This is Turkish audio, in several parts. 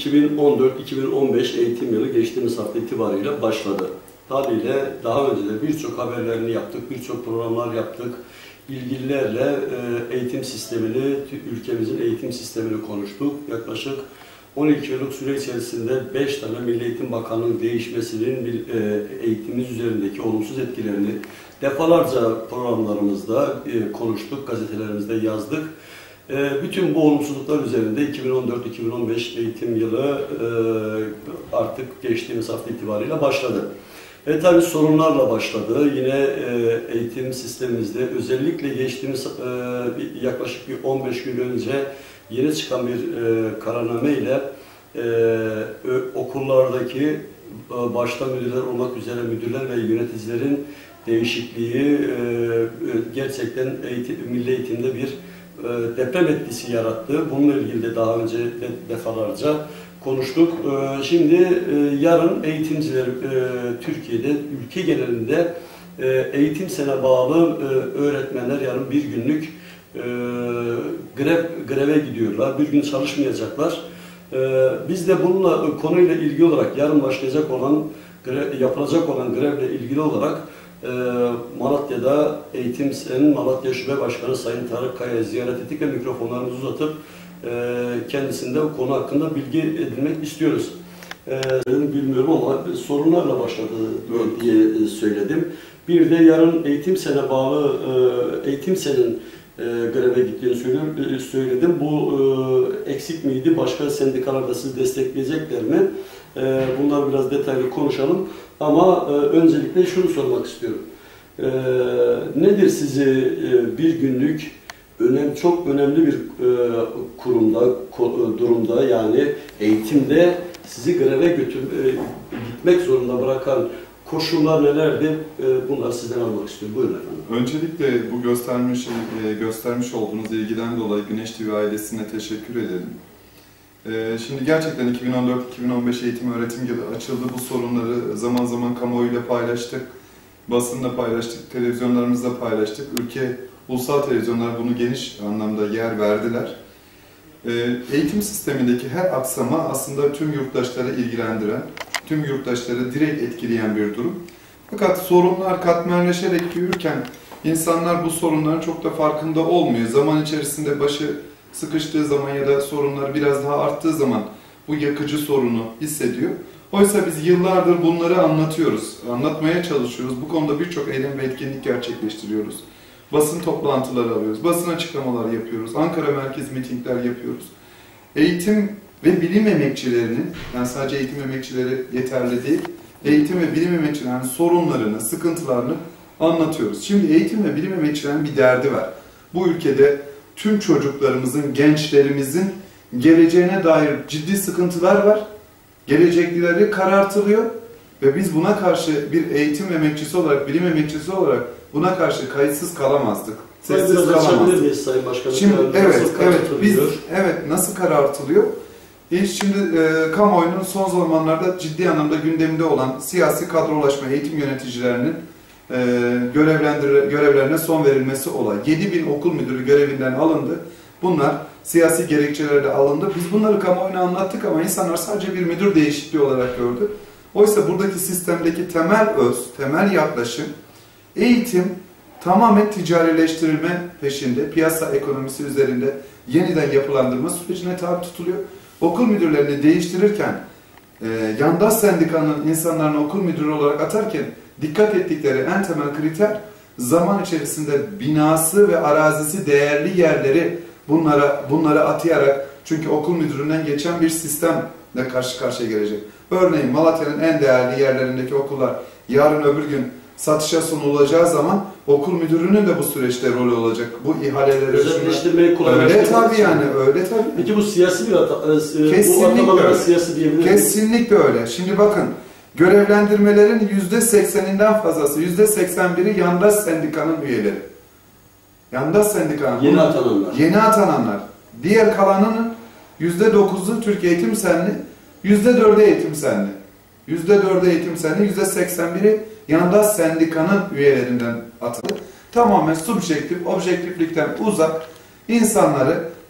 2014-2015 eğitim yılı geçtiğimiz hafta itibariyle başladı. Haliyle daha önce de birçok haberlerini yaptık, birçok programlar yaptık. İlgililerle eğitim sistemini, ülkemizin eğitim sistemini konuştuk. Yaklaşık 12 yıllık süre içerisinde 5 tane Milli Eğitim Bakanı'nın değişmesinin eğitimimiz üzerindeki olumsuz etkilerini defalarca programlarımızda konuştuk, gazetelerimizde yazdık. Bütün bu olumsuzluklar üzerinde 2014-2015 eğitim yılı artık geçtiğimiz hafta itibariyle başladı. Tabii sorunlarla başladı. Yine eğitim sistemimizde özellikle geçtiğimiz yaklaşık bir 15 gün önce yeni çıkan bir kararname ile okullardaki başta müdürler olmak üzere müdürler ve yöneticilerin değişikliği gerçekten milli eğitimde bir deprem etkisi yarattı. Bununla ilgili de daha önce defalarca konuştuk. Şimdi yarın eğitimciler Türkiye'de, ülke genelinde eğitim sene bağlı öğretmenler yarın bir günlük greve gidiyorlar. Bir gün çalışmayacaklar. Biz de bununla konuyla ilgili olarak yarın başlayacak olan, yapılacak olan grevle ilgili olarak Malatya'da Eğitim Sen'in Malatya Şube Başkanı Sayın Tarık Kaya'yı ziyaret ettik ve mikrofonlarımızı uzatıp kendisinde bu konu hakkında bilgi edinmek istiyoruz. Bilmiyorum ama sorunlarla başladı diye söyledim. Bir de yarın Eğitim Sen'e bağlı Eğitim Sen'in greve gittiğini söyledim. Bu eksik miydi? Başka sendikalar da sizi destekleyecekler mi? Bunları biraz detaylı konuşalım. Ama öncelikle şunu sormak istiyorum. Nedir sizi bir günlük çok önemli bir durumda yani eğitimde sizi greve gitmek zorunda bırakan koşullar nelerdi? Bunları sizden almak istiyorum. Buyurun efendim. Öncelikle bu göstermiş olduğunuz ilgiden dolayı Güneş TV ailesine teşekkür edelim. Şimdi gerçekten 2014-2015 eğitim öğretim yılı açıldı. Bu sorunları zaman zaman kamuoyuyla paylaştık, basında paylaştık, televizyonlarımızda paylaştık. Ulusal televizyonlar bunu geniş anlamda yer verdiler. Eğitim sistemindeki her aksama aslında tüm yurttaşları ilgilendiren, tüm yurttaşları direkt etkileyen bir durum. Fakat sorunlar katmerleşerek büyürken insanlar bu sorunların çok da farkında olmuyor. Zaman içerisinde başı sıkıştığı zaman ya da sorunlar biraz daha arttığı zaman bu yakıcı sorunu hissediyor. Oysa biz yıllardır bunları anlatıyoruz, anlatmaya çalışıyoruz. Bu konuda birçok eylem ve etkinlik gerçekleştiriyoruz. Basın toplantıları alıyoruz, basın açıklamaları yapıyoruz, Ankara merkez mitingler yapıyoruz. Eğitim ve bilim emekçilerinin, yani sadece eğitim emekçileri yeterli değil, eğitim ve bilim emekçilerinin sorunlarını, sıkıntılarını anlatıyoruz. Şimdi eğitim ve bilim emekçilerinin bir derdi var. Bu ülkede tüm çocuklarımızın, gençlerimizin geleceğine dair ciddi sıkıntılar var. Gelecekleri karartılıyor ve biz buna karşı bir eğitim emekçisi olarak, bilim emekçisi olarak buna karşı kayıtsız kalamazdık. Sessiz kalamazdık. Sayın Başkanım. Şimdi nasıl karartılıyor? Şimdi kamuoyunun son zamanlarda ciddi anlamda gündeminde olan siyasi kadrolaşma, eğitim yöneticilerinin görevlerine son verilmesi olay. 7.000 okul müdürü görevinden alındı. Bunlar siyasi gerekçelerle alındı. Biz bunları kamuoyuna anlattık ama insanlar sadece bir müdür değişikliği olarak gördü. Oysa buradaki sistemdeki temel yaklaşım eğitim tamamen ticarileştirilme peşinde, piyasa ekonomisi üzerinde yeniden yapılandırma sürecine tabi tutuluyor. Okul müdürlerini değiştirirken yandaş sendikanın insanlarını okul müdürü olarak atarken dikkat ettikleri en temel kriter zaman içerisinde binası ve arazisi değerli yerleri bunlara atayarak, çünkü okul müdüründen geçen bir sistemle karşı karşıya gelecek. Örneğin Malatya'nın en değerli yerlerindeki okullar yarın öbür gün satışa sunulacağı zaman okul müdürünün de bu süreçte rolü olacak. Bu ihaleleri özelleştirmeyi öyle tabii yani, öyle tabii. Peki bu siyasi bir kesinlikle öyle. Siyasi diyebilir miyim? Kesinlikle öyle. Şimdi bakın, görevlendirmelerin %80'inden fazlası, %81'i yandaş sendikanın üyeleri. Yandaş sendikanın. Yeni atananlar. Diğer kalanının %9'u Türkiye Eğitim Senli, %4'ü Eğitim Senli. %4'ü Eğitim Senli, %81'i yandaş sendikanın üyelerinden atıldı. Tamamen subjektif, objektiflikten uzak insanları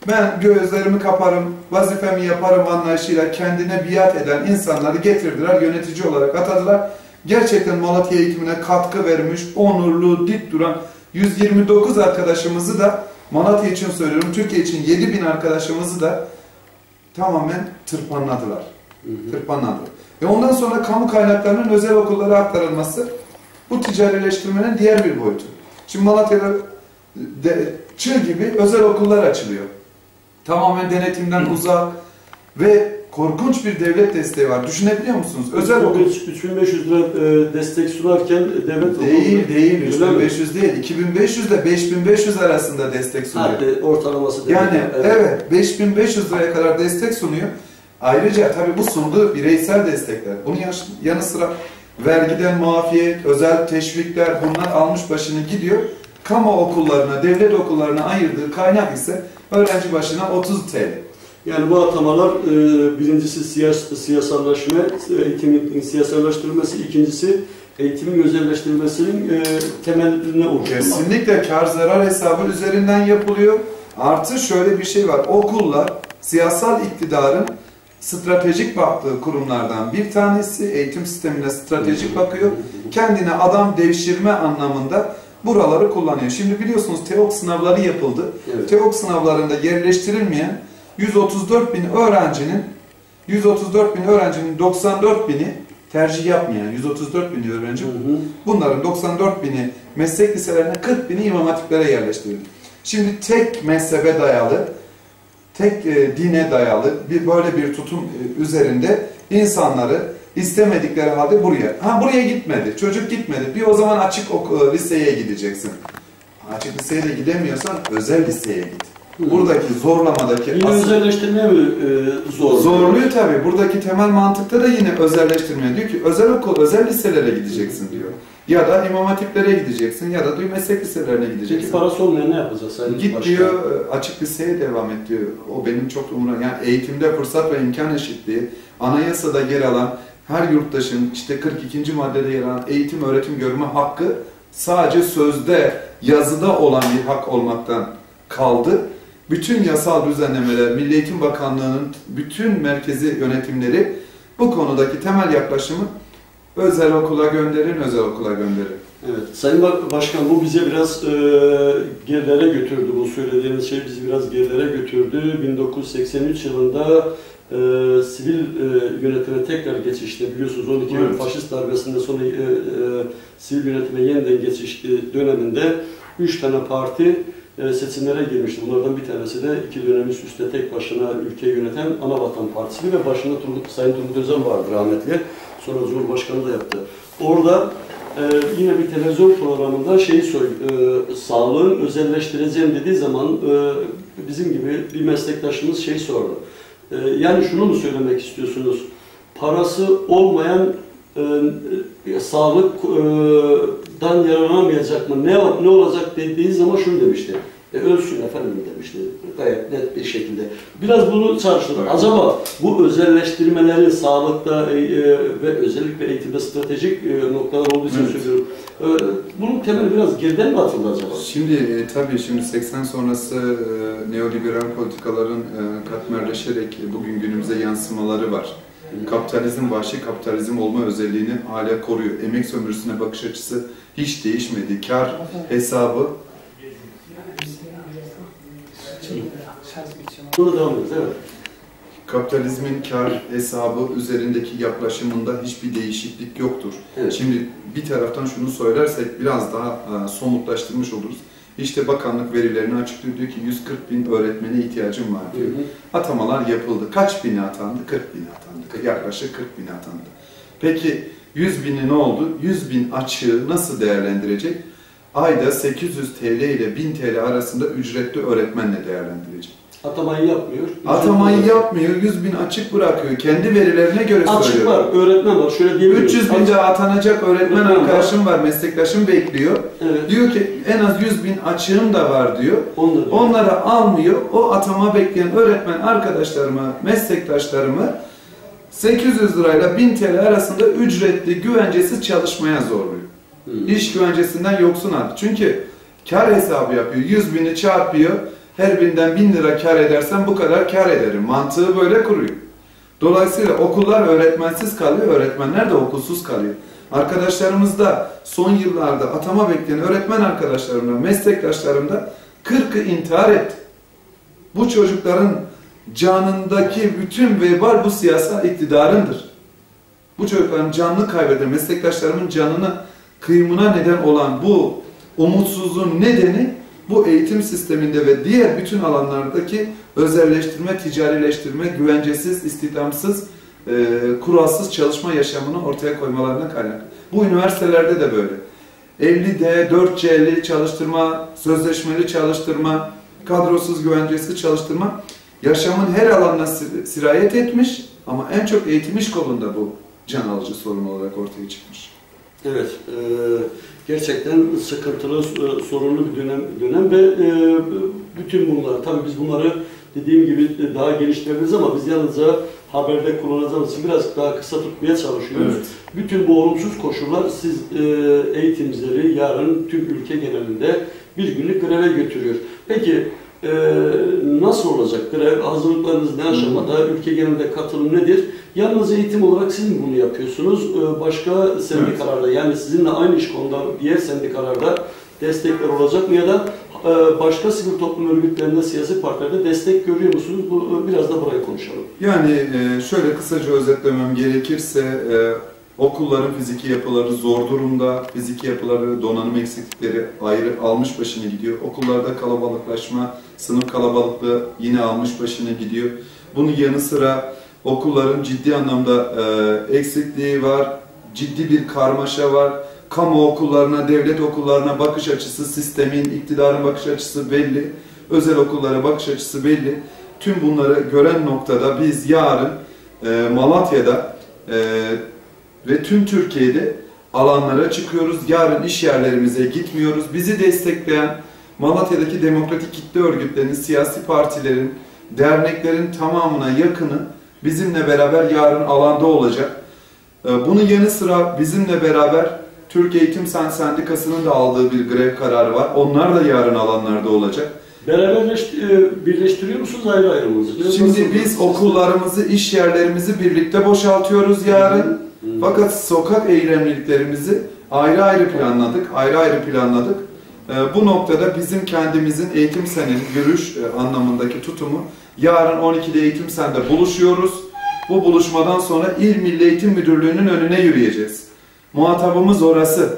ben gözlerimi kaparım, vazifemi yaparım anlayışıyla kendine biat eden insanları getirdiler, yönetici olarak atadılar. Gerçekten Malatya eğitimine katkı vermiş, onurlu, dik duran 129 arkadaşımızı da, Malatya için söylüyorum, Türkiye için 7.000 arkadaşımızı da tamamen tırpanladılar. Tırpanladılar. Ve ondan sonra kamu kaynaklarının özel okullara aktarılması, bu ticarileştirmenin diğer bir boyutu. Şimdi Malatya'da çığ gibi özel okullar açılıyor. Tamamen denetimden uzak ve korkunç bir devlet desteği var. Düşünebiliyor musunuz? Özel okul 3500 lira destek sunarken devlet değil 3500 değil. 2500 ile 5500 arasında destek sunuyor. Hadi ortalaması devlet. Yani evet 5500 liraya kadar destek sunuyor. Ayrıca tabii bu sunduğu bireysel destekler. Bunun yanı sıra vergiden muafiyet, özel teşvikler, bunlar almış başını gidiyor. Kamu okullarına, devlet okullarına ayırdığı kaynak ise öğrenci başına 30 TL. Yani bu atamalar birincisi siyasallaşma, eğitimin siyasallaştırılması, ikincisi eğitimin özelleştirilmesinin temeline oturmak. Kesinlikle kar zarar hesabı üzerinden yapılıyor. Artı şöyle bir şey var. Okullar siyasal iktidarın stratejik baktığı kurumlardan bir tanesi, eğitim sistemine stratejik bakıyor. Kendine adam devşirme anlamında buraları kullanıyor. Şimdi biliyorsunuz TEOK sınavları yapıldı. Evet. TEOK sınavlarında yerleştirilmeyen 134.000 öğrencinin 94.000'i tercih yapmayan 134.000 öğrenci, bunların 94.000'i meslek liselerine, 40.000'i imam hatiplere yerleştirildi. Şimdi tek mezhebe dayalı, tek dine dayalı böyle bir tutum üzerinde insanları istemedikleri halde buraya gitmedi, çocuk gitmedi diyor, o zaman açık liseye gideceksin. Açık liseye de gidemiyorsan özel liseye git. Buradaki zorlamadaki yine özelleştirmeye mi zorluyor? Zorluyor tabii. Buradaki temel mantıkta da yine özelleştirmeye. Diyor ki özel okul, özel liselere gideceksin diyor. Ya da imam hatiplere gideceksin ya da meslek liselerine gideceksin. Peki parası olmayan ne yapacağız? Git başka diyor, açık liseye devam et diyor. O benim çok umurumda. Yani eğitimde fırsat ve imkan eşitliği, anayasada yer alan her yurttaşın işte 42. maddede yer alan eğitim, öğretim görme hakkı sadece sözde, yazıda olan bir hak olmaktan kaldı. Bütün yasal düzenlemeler, Milli Eğitim Bakanlığı'nın bütün merkezi yönetimleri bu konudaki temel yaklaşımı özel okula gönderin, özel okula gönderin. Evet, Sayın Başkan, bu bize biraz gerilere götürdü. Bu söylediğiniz şey bizi biraz gerilere götürdü. 1983 yılında sivil yönetime tekrar geçişte, biliyorsunuz 12 Eylül faşist darbesinden sonra sivil yönetime yeniden geçiş döneminde 3 tane parti seçimlere girmişti. Bunlardan bir tanesi de 2 dönem üst üste tek başına ülkeyi yöneten Anavatan Partisi ve başında Sayın Turgut Özal vardı rahmetli. Sonra Cumhurbaşkanı da yaptı. Orada yine bir televizyon programında sağlığın özelleştireceğim dediği zaman bizim gibi bir meslektaşımız sordu. Yani şunu mu söylemek istiyorsunuz? Parası olmayan sağlıktan yararlanamayacak mı? Ne olacak dediği zaman şunu demişti. Ölsün efendim demişti. Gayet net bir şekilde. Biraz bunu çağrıştırdık. Evet. Acaba bu özelleştirmeleri sağlıkta ve özellikle eğitimde stratejik noktalar olduğu için söylüyorum. Bunun temeli biraz geriden mi atıldı acaba? Şimdi tabii 80 sonrası neoliberal politikaların katmerleşerek bugün günümüze yansımaları var. Kapitalizm vahşi kapitalizm olma özelliğini hala koruyor. Emek sömürüsüne bakış açısı hiç değişmedi. Kar hesabı. Bunu devam ediyoruz, evet. Kapitalizmin kar hesabı üzerindeki yaklaşımında hiçbir değişiklik yoktur. Evet. Şimdi bir taraftan şunu söylersek biraz daha somutlaştırmış oluruz. İşte bakanlık verilerini açıklıyor, diyor ki 140.000 öğretmene ihtiyacım var diyor. Atamalar yapıldı. Kaç bini atandı? 40.000 atandı. Yaklaşık 40.000 atandı. Peki 100.000'i ne oldu? 100.000 açığı nasıl değerlendirecek? Ayda 800 TL ile 1000 TL arasında ücretli öğretmenle değerlendirecek. Atamayı yapmıyor. Atamayı yapmıyor, 100.000 açık bırakıyor. Kendi verilerine göre açık söylüyor. Açık var, öğretmen var. Şöyle diyebiliriz. 300.000 de atanacak öğretmen arkadaşım var, meslektaşım bekliyor. Evet. Diyor ki en az 100.000 açığım da var diyor. Onları almıyor. O atama bekleyen öğretmen arkadaşlarımı, meslektaşlarımı 800 lirayla 1000 TL arasında ücretli, güvencesiz çalışmaya zorluyor. İş güvencesinden yoksun artık. Çünkü kar hesabı yapıyor. 100.000'i çarpıyor. Her birinden 1000 lira kar edersem bu kadar kar ederim. Mantığı böyle kuruyor. Dolayısıyla okullar öğretmensiz kalıyor, öğretmenler de okulsuz kalıyor. Arkadaşlarımız da son yıllarda atama bekleyen öğretmen arkadaşlarımda, meslektaşlarımda 40'ı intihar etti. Bu çocukların canındaki bütün vebal bu siyasal iktidarındır. Bu çocukların canını kaybeden, meslektaşlarımın canını kıyımına neden olan bu umutsuzluğun nedeni bu eğitim sisteminde ve diğer bütün alanlardaki özelleştirme, ticarileştirme, güvencesiz, istihdamsız, kuralsız çalışma yaşamını ortaya koymalarına kaynaklı. Bu üniversitelerde de böyle. 50D, 4C'li çalıştırma, sözleşmeli çalıştırma, kadrosuz güvencesiz çalıştırma yaşamın her alanına sirayet etmiş ama en çok eğitim iş kolunda bu can alıcı sorun olarak ortaya çıkmış. Evet, gerçekten sıkıntılı, sorunlu bir dönem ve bütün bunlar, tabii biz bunları dediğim gibi daha geliştirebiliriz ama biz yalnızca haberde kullanacağımız için biraz daha kısa tutmaya çalışıyoruz. Evet. Bütün bu olumsuz koşullar siz eğitimcileri yarın tüm ülke genelinde bir günlük greve götürüyor. Peki nasıl olacak grev? Hazırlıklarınız ne aşamada? Ülke genelinde katılım nedir? Yalnız eğitim olarak siz mi bunu yapıyorsunuz? Başka sendikalarda, yani sizinle aynı iş konuda diğer sendikalarda destekler olacak mı ya da başka sivil toplum örgütlerinde, siyasi partilerde destek görüyor musunuz? Biraz da burayı konuşalım. Yani şöyle kısaca özetlemem gerekirse okulların fiziki yapıları zor durumda, fiziki yapıları, donanım eksiklikleri ayrı almış başını gidiyor. Okullarda kalabalıklaşma, sınıf kalabalıklığı yine almış başını gidiyor. Bunun yanı sıra okulların ciddi anlamda eksikliği var, ciddi bir karmaşa var. Kamu okullarına, devlet okullarına bakış açısı, sistemin, iktidarın bakış açısı belli. Özel okullara bakış açısı belli. Tüm bunları gören noktada biz yarın Malatya'da ve tüm Türkiye'de alanlara çıkıyoruz. Yarın iş yerlerimize gitmiyoruz. Bizi destekleyen Malatya'daki demokratik kitle örgütlerinin, siyasi partilerin, derneklerin tamamına yakını bizimle beraber yarın alanda olacak. Bunun yanı sıra bizimle beraber Türk Eğitim Sendikası'nın da aldığı bir grev kararı var. Onlar da yarın alanlarda olacak. Beraber birleştiriyor musunuz, ayrı ayrı mı? Şimdi biz okullarımızı, iş yerlerimizi birlikte boşaltıyoruz yarın. Fakat sokak eylemliliklerimizi ayrı ayrı planladık. Bu noktada bizim kendimizin eğitim senedi görüş anlamındaki tutumu yarın 12'de eğitim sende buluşuyoruz. Bu buluşmadan sonra İl Milli Eğitim Müdürlüğü'nün önüne yürüyeceğiz. Muhatabımız orası.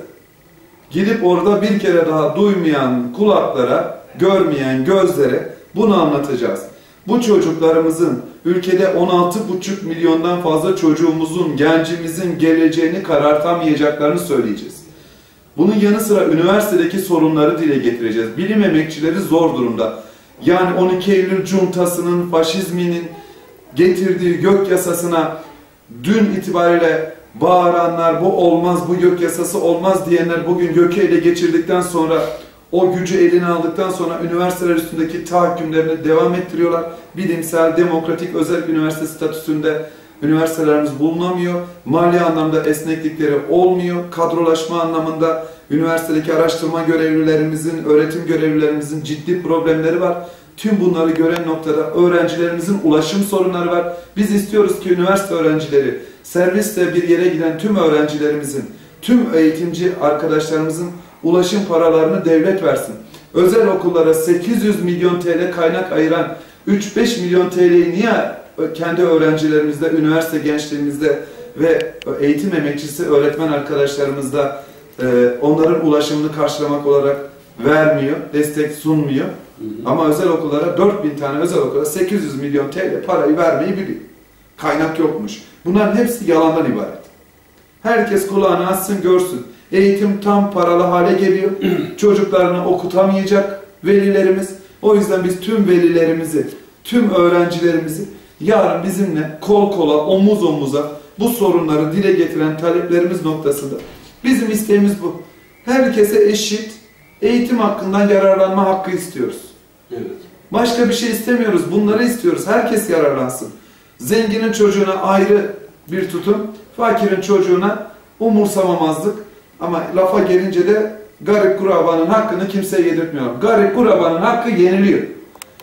Gidip orada bir kere daha duymayan kulaklara, görmeyen gözlere bunu anlatacağız. Bu çocuklarımızın, ülkede 16,5 milyondan fazla çocuğumuzun, gencimizin geleceğini karartamayacaklarını söyleyeceğiz. Bunun yanı sıra üniversitedeki sorunları dile getireceğiz. Bilim emekçileri zor durumda. Yani 12 Eylül Cuntası'nın, faşizminin getirdiği gök yasasına dün itibariyle bağıranlar, bu olmaz, bu gök yasası olmaz diyenler bugün gökü ele geçirdikten sonra, o gücü eline aldıktan sonra üniversiteler üstündeki tahakkümlerini devam ettiriyorlar. Bilimsel, demokratik, özel üniversite statüsünde üniversitelerimiz bulunamıyor. Mali anlamda esneklikleri olmuyor. Kadrolaşma anlamında üniversitedeki araştırma görevlilerimizin, öğretim görevlilerimizin ciddi problemleri var. Tüm bunları gören noktada öğrencilerimizin ulaşım sorunları var. Biz istiyoruz ki üniversite öğrencileri, servisle bir yere giden tüm öğrencilerimizin, tüm eğitimci arkadaşlarımızın ulaşım paralarını devlet versin. Özel okullara 800 milyon TL kaynak ayıran 3-5 milyon TL'yi niye kendi öğrencilerimizde, üniversite gençliğimizde ve eğitim emekçisi öğretmen arkadaşlarımızda onların ulaşımını karşılamak olarak vermiyor, destek sunmuyor. Ama özel okullara 4000 tane özel okula 800 milyon TL parayı vermeyi biliyor. Kaynak yokmuş. Bunların hepsi yalandan ibaret. Herkes kulağını açsın görsün. Eğitim tam paralı hale geliyor. Çocuklarını okutamayacak velilerimiz. O yüzden biz tüm velilerimizi, tüm öğrencilerimizi yarın bizimle kol kola, omuz omuza bu sorunları dile getiren taleplerimiz noktasında. Bizim isteğimiz bu. Herkese eşit eğitim hakkından yararlanma hakkı istiyoruz. Evet. Başka bir şey istemiyoruz. Bunları istiyoruz. Herkes yararlansın. Zenginin çocuğuna ayrı bir tutum, fakirin çocuğuna umursamamazlık. Ama lafa gelince de garip kurabanın hakkını kimseye yedirtmiyor. Garip kurabanın hakkı yeniliyor.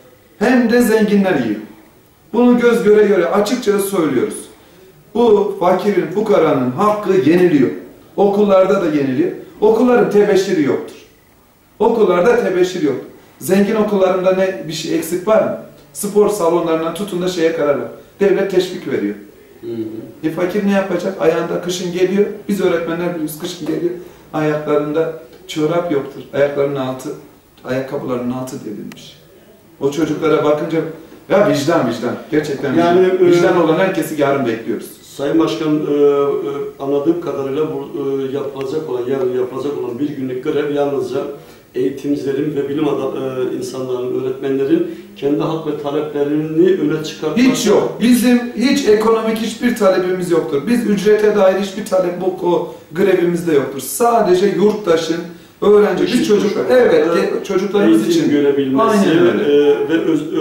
hem de zenginler yiyor. Bunu göz göre göre açıkça söylüyoruz. Bu fakirin, fukaranın hakkı yeniliyor. Okullarda da yeniliyor. Okulların tebeşiri yoktur. Okullarda tebeşir yok. Zengin okullarında ne bir şey eksik var mı? Spor salonlarından tutun da şeye karar ver. Devlet teşvik veriyor. Fakir ne yapacak? Ayağında kışın geliyor. Biz öğretmenler biliyoruz, kışın geliyor. Ayaklarında çorap yoktur. Ayaklarının altı, ayakkabılarının altı delinmiş. O çocuklara bakınca ya vicdan. Gerçekten yani, vicdan olan herkesi yarın bekliyoruz. Sayın Başkan, anladığım kadarıyla bu yarın yapılacak olan bir günlük grev yalnızca eğitimcilerin ve bilim insanlarının, öğretmenlerin kendi hak ve taleplerini öne çıkartmak. Hiç yok. Bizim hiç ekonomik hiçbir talebimiz yoktur. Biz ücrete dair hiçbir talep bu grevimizde yoktur. Sadece yurttaşın, öğrenci, biz çocuklar, çocuklarımız için görebilmesi ve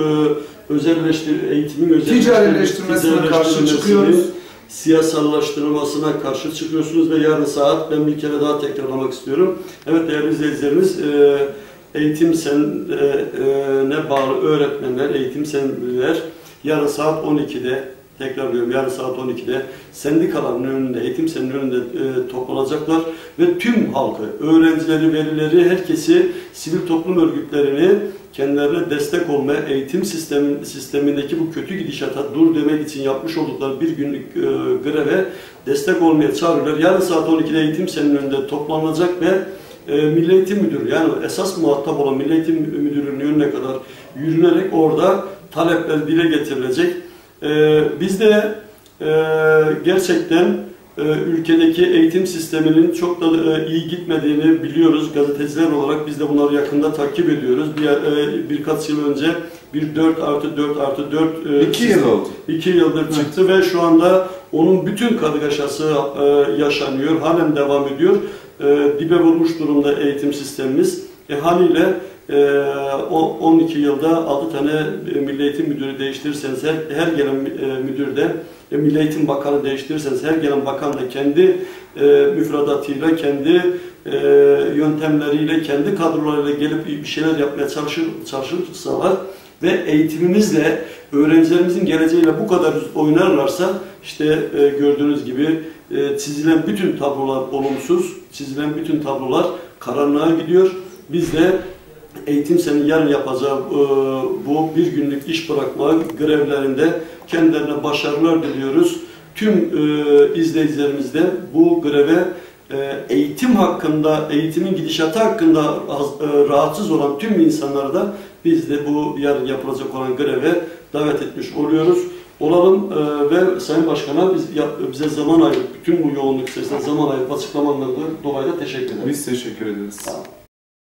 eğitimin ticarileştirmesine karşı çıkıyoruz. Siyasallaştırılmasına karşı çıkıyorsunuz ve yarın saat, ben bir kere daha tekrarlamak istiyorum. Evet değerli izleyicilerimiz, eğitim sen'e bağlı öğretmenler, eğitim sen'liler yarın saat 12'de, tekrar diyorum, yarın saat 12'de sendikaların önünde, eğitim sen'in önünde toplanacaklar ve tüm halkı, öğrencileri, velileri, herkesi, sivil toplum örgütlerini kendilerine destek olmaya, eğitim sistemindeki bu kötü gidişata dur demek için yapmış oldukları bir günlük greve destek olmaya çağırıyorlar. Yarın saat 12'de eğitim sen'in önünde toplanacak ve Milli Eğitim Müdürü, yani esas muhatap olan Milli Eğitim Müdürü'nün önüne kadar yürünerek orada talepler dile getirilecek. Biz de gerçekten ülkedeki eğitim sisteminin çok da iyi gitmediğini biliyoruz. Gazeteciler olarak biz de bunları yakında takip ediyoruz. Birkaç yıl önce bir 4+4+4 2 yıl oldu. 2 yıldır çıktı ve şu anda onun bütün kargaşası yaşanıyor. Halen devam ediyor. Dibe vurmuş durumda eğitim sistemimiz. Haliyle 12 yılda 6 tane Milli Eğitim Müdürü değiştirirseniz, her gelen müdür de Milli Eğitim Bakanı değiştirirseniz, her gelen bakan da kendi müfredatıyla, kendi yöntemleriyle, kendi kadrolarıyla gelip bir şeyler yapmaya çalışırsalar ve eğitimimizle, öğrencilerimizin geleceğiyle bu kadar oynarlarsa, işte gördüğünüz gibi çizilen bütün tablolar olumsuz, çizilen bütün tablolar karanlığa gidiyor. Biz de eğitim sen'in yarın yapacağı bu bir günlük iş bırakma grevlerinde kendilerine başarılar diliyoruz. Tüm izleyicilerimizden bu greve eğitim hakkında, eğitimin gidişatı hakkında rahatsız olan tüm insanları da biz de bu yarın yapılacak olan greve davet etmiş oluyoruz. Ve Sayın Başkan'a bize zaman ayırıp, bütün bu yoğunluk içerisinde zaman ayırıp açıklamalarından dolayı da teşekkür ederiz. Biz teşekkür ederiz. Tamam.